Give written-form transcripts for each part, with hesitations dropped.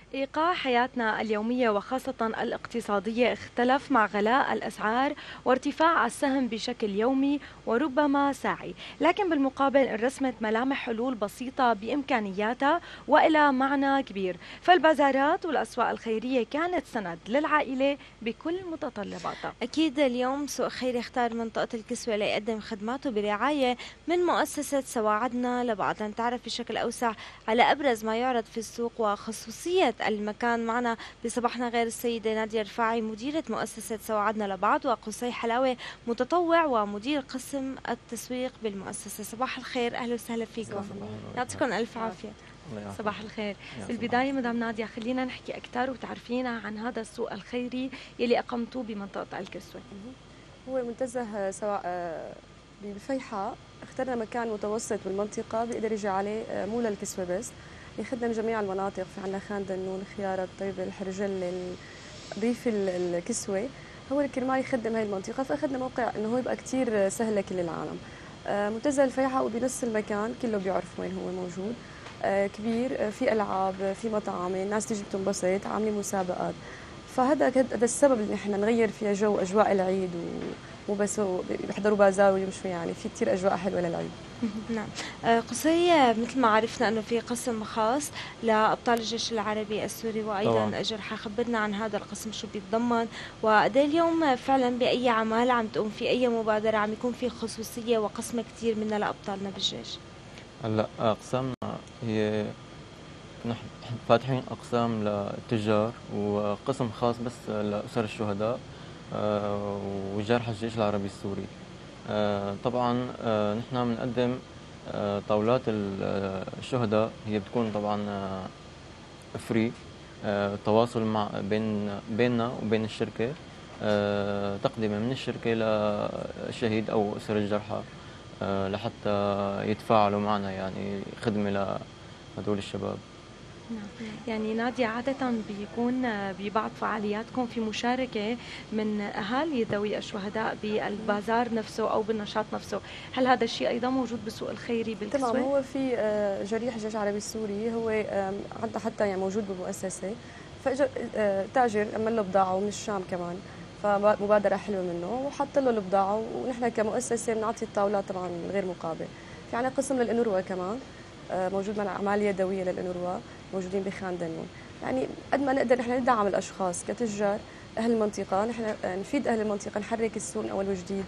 إيقاع حياتنا اليومية وخاصة الاقتصادية اختلف مع غلاء الأسعار وارتفاع السهم بشكل يومي وربما ساعي، لكن بالمقابل رسمت ملامح حلول بسيطة بإمكانياتها وإلى معنى كبير. فالبازارات والأسواق الخيرية كانت سند للعائلة بكل متطلباتها. أكيد اليوم سوق خيري اختار منطقة الكسوة ليقدم خدماته برعاية من مؤسسة سواعدنا لبعض. لنتعرف بشكل أوسع على أبرز ما يعرض في السوق وخصوصية المكان، معنا بصباحنا غير السيدة نادية رفاعي مديرة مؤسسة سواعدنا لبعض، وقصي حلاوة متطوع ومدير قسم التسويق بالمؤسسة. صباح الخير، أهلا وسهلا فيكم. صباح النور. يعطيكم ألف عافية. الله يعافيك. صباح الخير. يا صباح بالبداية مدام نادية خلينا نحكي أكثر وتعرفينا عن هذا السوق الخيري يلي أقمتوه بمنطقة الكسوة. هو منتزه سواء بالفيحاء. اخترنا مكان متوسط بالمنطقة بيقدر يجي عليه مو للكسوة بس، يخدم جميع المناطق. في عندنا خان دنون، خيارة، الطيبة، الحرجل، ريف الكسوة. هو كرمال يخدم هاي المنطقة، فأخذنا موقع إنه هو يبقى كتير سهل لكل العالم. منتزه الفيحاء وبنص المكان كله بيعرف وين هو موجود. كبير، في ألعاب، في مطاعم، الناس تيجي بتنبسط، عاملين مسابقات. فهذا السبب اللي نحن نغير فيها جو اجواء العيد، ومو بس بيحضروا بازار ويمشوا، يعني في كثير اجواء حلوه للعيد. نعم. قصي، مثل ما عرفنا أنه في قسم خاص لأبطال الجيش العربي السوري وأيضا طبعا. جرحى، خبرنا عن هذا القسم شو بيتضمن، وقد اليوم فعلا بأي عمل عم تقوم في أي مبادرة عم يكون في خصوصية وقسمة كثير منها لأبطالنا بالجيش. هلا اقسامنا هي نحن فاتحين اقسام للتجار وقسم خاص بس لاسر الشهداء وجرحى الجيش العربي السوري. طبعا نحن بنقدم طاولات الشهداء، هي بتكون طبعا فري. تواصل مع بيننا وبين الشركة، تقدمة من الشركة للشهيد أو أسر الجرحى لحتى يتفاعلوا معنا، يعني خدمة لهدول الشباب. نعم. يعني نادية عادة بيكون ببعض فعالياتكم في مشاركة من أهالي ذوي الشهداء بالبازار نفسه أو بالنشاط نفسه، هل هذا الشيء أيضا موجود بالسوق الخيري تمام. بالكسوة؟ هو في جريح الجيش العربي السوري، هو حتى يعني موجود بالمؤسسه. فاجى تاجر عمل له بضاعه من الشام كمان، فمبادره حلوه منه وحط له البضاعه، ونحن كمؤسسه بنعطي الطاولات طبعا من غير مقابل. في عنا قسم للانوروا كمان، موجود معنا اعمال يدويه للانوروا، موجودين بخان دنون. يعني قد ما نقدر نحن ندعم الاشخاص كتجار اهل المنطقه، نحن نفيد اهل المنطقه، نحرك السوق من اول وجديد.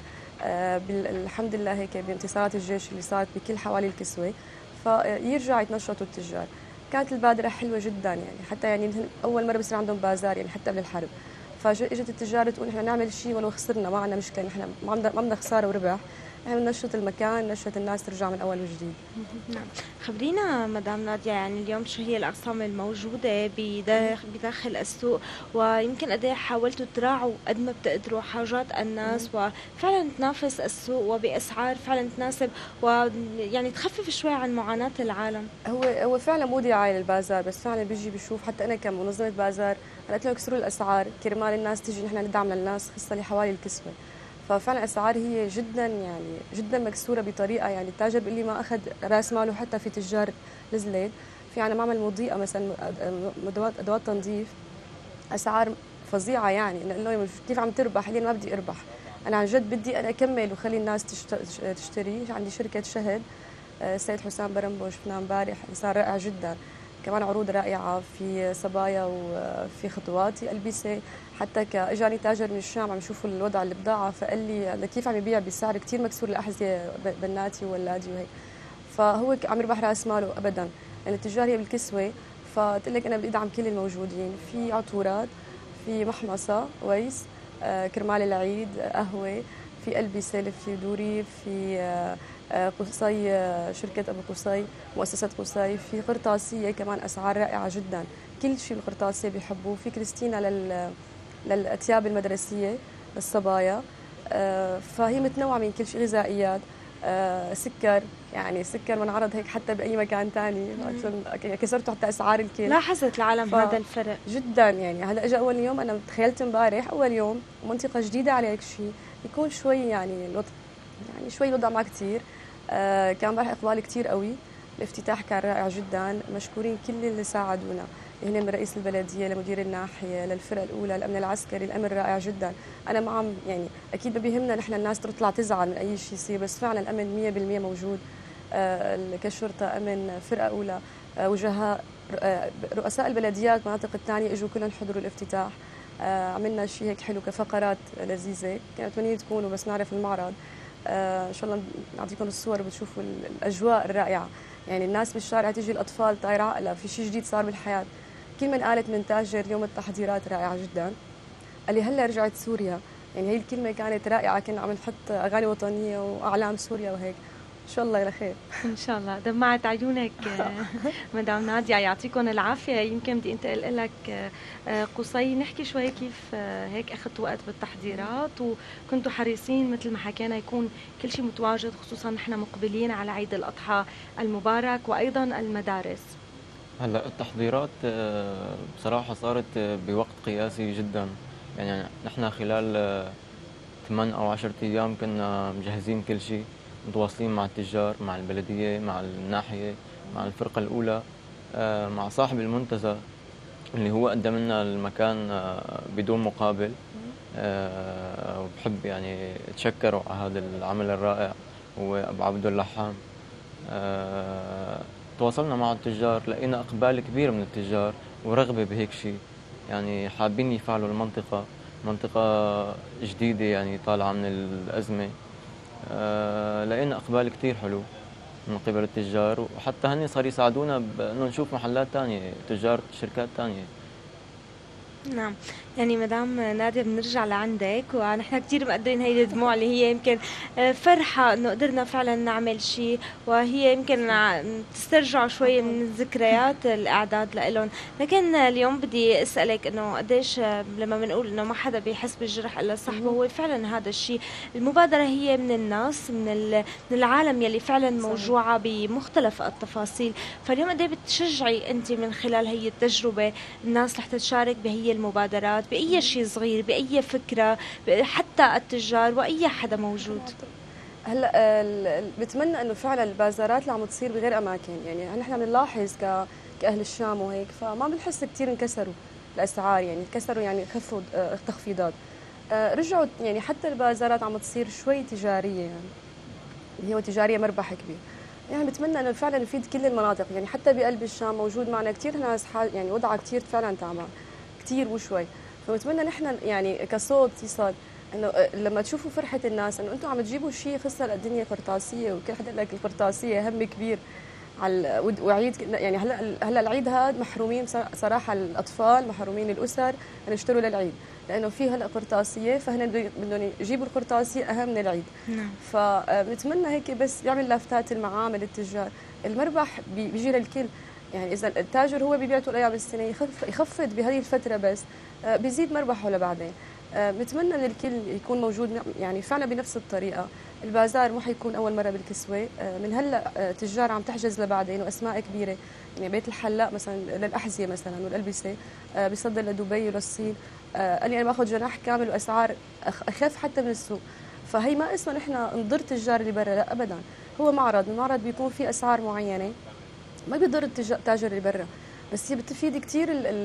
الحمد لله هيك بانتصارات الجيش اللي صارت بكل حوالي الكسوة، فيرجع يتنشطوا التجار. كانت البادرة حلوة جدا، يعني حتى يعني أول مرة بصير عندهم بازار، يعني حتى قبل الحرب. فاجت التجار تقول نحن نعمل شيء ولو خسرنا ما عندنا مشكلة، نحن ما بدنا خسارة وربح، نحن ننشط المكان، ننشط الناس ترجع من أول وجديد. نعم. خبرينا مدام نادية، يعني اليوم شو هي الأقسام الموجودة بداخل السوق، ويمكن قد ايه حاولتوا تراعوا قد ما بتقدروا حاجات الناس وفعلا تنافس السوق وبأسعار فعلا تناسب ويعني تخفف شوي عن معاناة العالم. هو فعلا مو دعاية للبازار، بس فعلا بيجي بيشوف. حتى أنا كمنظمة بازار أنا قلت لهم يكسروا الأسعار كرمال الناس تيجي، نحن ندعم للناس خاصة اللي حوالي الكسوة. ففعلا الاسعار هي جدا يعني جدا مكسوره بطريقه، يعني التاجر بيقول لي ما اخذ راس ماله. حتى في تجار نزلت، في عنا معمل مضيئه مثلا، ادوات تنظيف، اسعار فظيعه. يعني نقول له كيف عم تربح؟ لي ما بدي اربح، انا عن جد بدي انا اكمل وخلي الناس تشتري. عندي شركه شهد، السيد حسام برمبو، شفناه امبارح، انسان رائع جدا. كمان عروض رائعه في صبايا وفي خطواتي البسه. حتى اجاني تاجر من الشام عم يشوفوا الوضع البضاعه، فقال لي كيف عم يبيع بسعر كثير مكسور الاحذيه بناتي وولادي وهيك. فهو عم يربح راس ماله ابدا، لان التجار هي بالكسوه. فقلت لك انا بدي ادعم كل الموجودين. في عطورات، في محمصه ويس، كرمال العيد، قهوه، في البسه، في دوري، في قصي، شركه ابو قصي، مؤسسه قصي. في قرطاسيه كمان اسعار رائعه جدا، كل شيء بالقرطاسيه بيحبوه. في كريستينا للأثياب المدرسية للصبايا. فهي متنوعة من كل شيء. غذائيات، سكر، يعني سكر منعرض هيك حتى بأي مكان تاني، كسرتوا حتى أسعار الكل. لاحظت العالم هذا الفرق جدا. يعني هلا اجى اول يوم، انا تخيلت امبارح اول يوم منطقه جديده على هيك شيء يكون شوي يعني الوضع، يعني شوي الوضع ما كثير. كان امبارح اقبال كثير قوي. الافتتاح كان رائع جدا، مشكورين كل اللي ساعدونا. هنا من رئيس البلديه لمدير الناحيه للفرقه الاولى الامن العسكري. الامن رائع جدا. انا معهم يعني اكيد ما بيهمنا نحن الناس تطلع تزعل من اي شيء يصير، بس فعلا الامن 100% موجود. كشرطه امن فرقه اولى وجهاء رؤساء البلديات مناطق الثانيه اجوا كلهم حضروا الافتتاح. عملنا شيء هيك حلو كفقرات لذيذه، كانت متمنين تكونوا بس نعرف المعرض. ان شاء الله نعطيكم الصور وبتشوفوا الاجواء الرائعه. يعني الناس بالشارع تيجي، الاطفال طايره عقلها في شيء جديد صار بالحياه. كل من قالت من تاجر اليوم التحضيرات رائعه جدا. قال لي هلا رجعت سوريا، يعني هي الكلمه كانت رائعه، كنا عم نحط اغاني وطنيه واعلام سوريا وهيك. ان شاء الله الى خير. ان شاء الله. دمعت عيونك مدام نادية، يعطيكم العافيه. يمكن بدي انتقل لك قصي، نحكي شوي كيف هيك اخذتوا وقت بالتحضيرات وكنتوا حريصين مثل ما حكينا يكون كل شيء متواجد، خصوصا نحن مقبلين على عيد الاضحى المبارك وايضا المدارس. هلا التحضيرات بصراحة صارت بوقت قياسي جدا. يعني نحن خلال 8 أو 10 أيام كنا مجهزين كل شيء، متواصلين مع التجار، مع البلدية، مع الناحية، مع الفرقة الأولى، مع صاحب المنتزه اللي هو قدم لنا المكان بدون مقابل. وبحب يعني اتشكره على هذا العمل الرائع، هو أبو عبد اللحام. تواصلنا مع التجار، لقينا إقبال كبير من التجار ورغبة بهيك شيء، يعني حابين يفعلوا المنطقة، منطقة جديدة يعني طالعة من الأزمة. لقينا إقبال كتير حلو من قبل التجار، وحتى هني صار يساعدونا بأنه نشوف محلات تانية، تجار شركات تانية. نعم، يعني مدام نادية بنرجع لعندك، ونحن كثير مقدرين هيدي الدموع اللي هي يمكن فرحة انه قدرنا فعلا نعمل شيء، وهي يمكن تسترجع شوي من الذكريات الاعداد لإلهم. لكن اليوم بدي اسالك انه قديش لما بنقول انه ما حدا بيحس بالجرح الا صاحبه، هو فعلا هذا الشيء. المبادرة هي من الناس، من العالم يلي فعلا موجوعة بمختلف التفاصيل. فاليوم قديه بتشجعي انت من خلال هي التجربة الناس رح تشارك بهي المبادرات بأي شيء صغير، بأي فكرة، حتى التجار وأي حدا موجود؟ هلا بتمنى انه فعلا البازارات اللي عم تصير بغير اماكن، يعني نحن بنلاحظ كاهل الشام وهيك، فما بنحس كثير انكسروا الاسعار، يعني انكسروا يعني خفوا تخفيضات. رجعوا يعني حتى البازارات عم تصير شوي تجاريه، يعني اللي هو تجاريه مربح كبير. يعني بتمنى انه فعلا يفيد كل المناطق، يعني حتى بقلب الشام موجود معنا كثير ناس يعني وضعها كثير فعلا تعبان كثير وشوي. فبتمنى نحن يعني كصوت يصل انه لما تشوفوا فرحه الناس انه انتم عم تجيبوا شيء خسر الدنيا قرطاسيه، وكل حدا لك القرطاسيه هم كبير على وعيد. يعني هلا العيد هذا محرومين صراحه، الاطفال محرومين، الاسر ان يشتروا للعيد لانه في هلا قرطاسيه، فهن بدهم يجيبوا القرطاسيه اهم من العيد. نعم. فبنتمنى هيك بس يعمل لافتات المعامل، التجار، المربح بيجي للكل. يعني اذا التاجر هو بيبيع طول ايام السنه يخفض بهذه الفتره بس، بيزيد مربحه لبعدين. بنتمنى ان الكل يكون موجود يعني فعلا بنفس الطريقه. البازار مو حيكون اول مره بالكسوه، من هلا تجار عم تحجز لبعدين واسماء كبيره، يعني بيت الحلاق مثلا للاحذيه مثلا والالبسه بيصدر لدبي وللصين. قال لي انا باخذ جناح كامل واسعار اخف حتى من السوق. فهي ما اسمها نحن نضر التجار اللي برا، لا ابدا، هو معرض، المعرض بيكون فيه اسعار معينه ما بيضر التاجر اللي برا، بس هي بتفيد كثير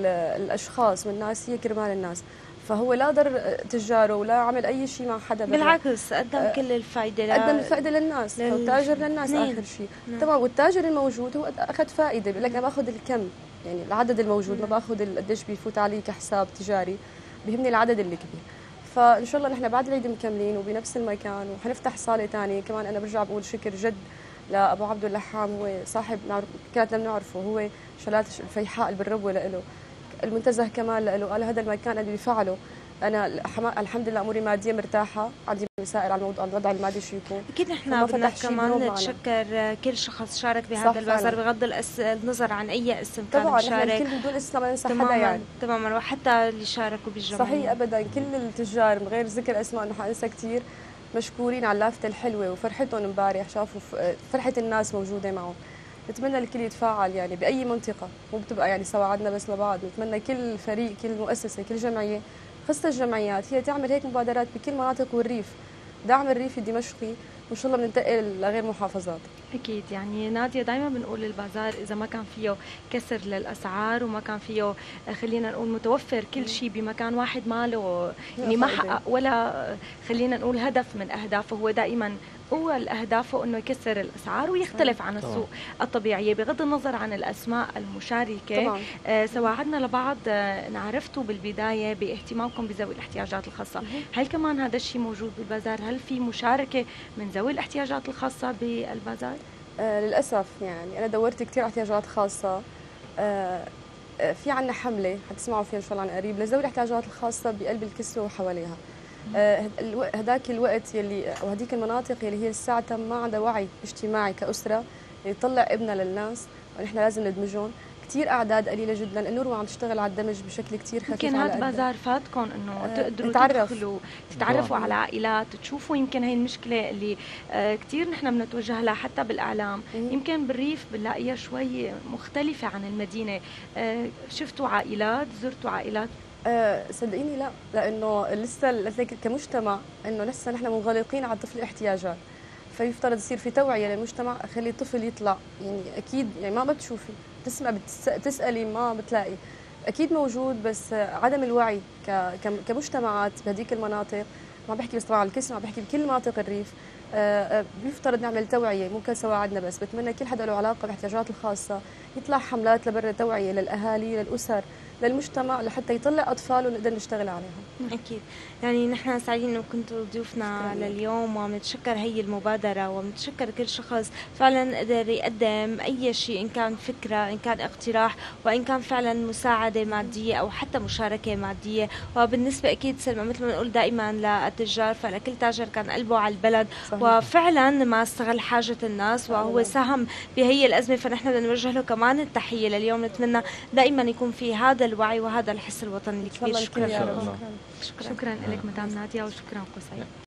الاشخاص والناس، هي كرمال الناس. فهو لا ضر تجاره ولا عمل اي شيء مع حدا برا، بالعكس قدم كل الفائده، قدم الفائده للناس، والتاجر للناس اخر شيء. طبعا والتاجر الموجود هو اخذ فائده، بيقول لك انا باخذ الكم، يعني العدد الموجود، ما باخذ قديش بيفوت علي كحساب تجاري، بيهمني العدد اللي كبير. فان شاء الله نحن بعد العيد مكملين وبنفس المكان، وحنفتح صاله ثانيه كمان. انا برجع بقول شكر جد لابو عبد اللحام، هو صاحب كانت بنعرفه، هو شلات الفيحاء اللي بالربوه له، المنتزه كمان له، قال هذا المكان اللي بفعله انا الحمد لله اموري ماديه مرتاحه، عندي مسائل على الموضوع الوضع المادي شو يكون. اكيد نحن بدنا كمان نتشكر كل شخص شارك بهذا البازار بغض النظر عن اي اسم كان طبعا مشارك. طبعا الكل بدون اسم ما ننسى حدا يعني تماما، وحتى اللي شاركوا بالجمعيه. صحيح ابدا، كل التجار من غير ذكر اسماء انه حننسى كثير، مشكورين على اللافته الحلوه وفرحتهم امبارح، شافوا فرحه الناس موجوده معهم. نتمنى الكل يتفاعل يعني باي منطقه، مو بتبقى يعني سواعدنا بس لبعض، نتمنى كل فريق، كل مؤسسه، كل جمعيه، خاصه الجمعيات هي تعمل هيك مبادرات بكل مناطق والريف، دعم الريف الدمشقي، وان شاء الله بننتقل لغير محافظات. أكيد. يعني نادية دايما بنقول البازار إذا ما كان فيه كسر للأسعار وما كان فيه خلينا نقول متوفر كل شيء بمكان واحد، ما له يعني ما فائدة. حقق ولا خلينا نقول هدف من أهدافه. هو دائما أول أهدافه أنه يكسر الأسعار ويختلف عن طبعا. السوق الطبيعية بغض النظر عن الأسماء المشاركة. طبعا. سواعدنا لبعض نعرفتوا بالبداية باهتمامكم بذوي الاحتياجات الخاصة. هل كمان هذا الشيء موجود بالبازار؟ هل في مشاركة من ذوي الاحتياجات الخاصة بالبازار؟ للأسف يعني أنا دورت كثير على احتياجات خاصة. في عنا حملة حتسمعوا فيها إن شاء الله عن قريب لذوي الاحتياجات الخاصة بقلب الكسوة وحواليها. هداك الوقت يلي أو هديك المناطق يلي هي لساتها ما عندها وعي اجتماعي كأسرة يطلع ابنها للناس ونحن لازم ندمجهم. كثير أعداد قليلة جدا، النور عم تشتغل على الدمج بشكل كثير خفيف. يمكن على هذا قدها. البازار فاتكم انه تقدروا نتعرف. تدخلوا تتعرفوا على عائلات، تشوفوا يمكن هي المشكله اللي كثير نحن بنتوجه لها حتى بالاعلام. يمكن بالريف بنلاقيها شوي مختلفه عن المدينه. شفتوا عائلات، زرتوا عائلات؟ صدقيني لا، لانه لسه كمجتمع انه لسه نحن منغلقين على الطفل الاحتياجات، فيفترض يصير في توعيه للمجتمع، خلي الطفل يطلع. يعني اكيد يعني ما بتشوفي بتسمع بتسالي ما بتلاقي، اكيد موجود بس عدم الوعي كمجتمعات بهذيك المناطق. ما بحكي بس طبعا على الكسر، ما بحكي بكل مناطق الريف. بيفترض نعمل توعيه مو كسواعدنا بس، بتمنى كل حدا له علاقه بالاحتياجات الخاصه يطلع حملات لبرا توعيه للاهالي للاسر للمجتمع لحتى يطلع اطفاله ونقدر نشتغل عليهم. اكيد. يعني نحن سعيدين انه كنتوا ضيوفنا لليوم، وبنتشكر هي المبادره وبنتشكر كل شخص فعلا قدر يقدم اي شيء، ان كان فكره، ان كان اقتراح، وان كان فعلا مساعده ماديه او حتى مشاركه ماديه. وبالنسبه اكيد سلمى مثل ما نقول دائما للتجار، فلكل تاجر كان قلبه على البلد. صحيح. وفعلا ما استغل حاجه الناس وهو ساهم بهي الازمه، فنحن بدنا نوجه له كمان التحيه لليوم. نتمنى دائما يكون في هذا الوعي وهذا الحس الوطني الكبير. شكرا. شكرا لك مدام نادية، وشكرا قصي.